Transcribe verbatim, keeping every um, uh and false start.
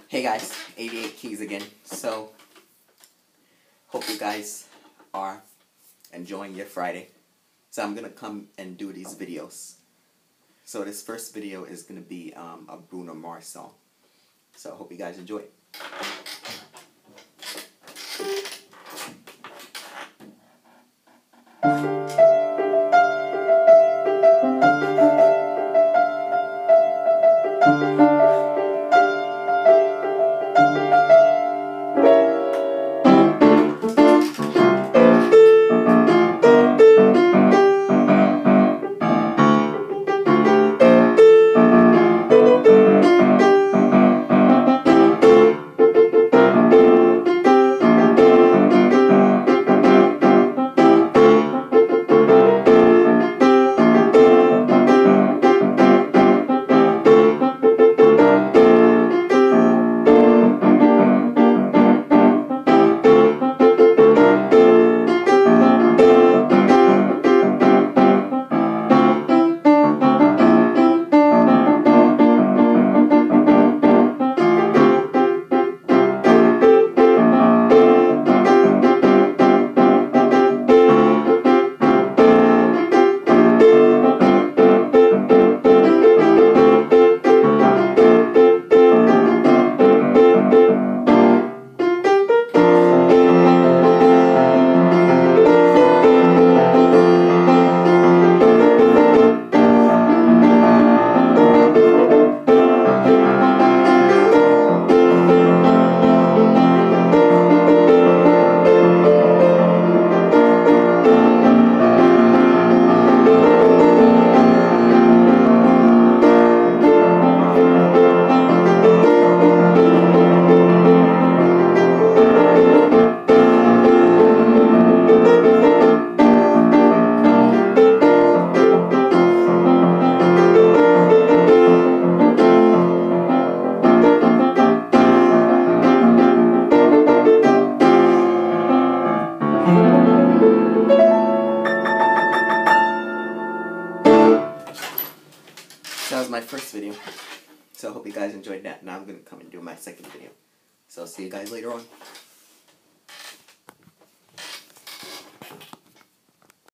Hey guys, eighty-eight Keys again. So, hope you guys are enjoying your Friday. So I'm gonna come and do these videos. So this first video is gonna be um, a Bruno Mars song. So I hope you guys enjoy it. So that was my first video. So I hope you guys enjoyed that. Now I'm going to come and do my second video. So I'll see you guys later on.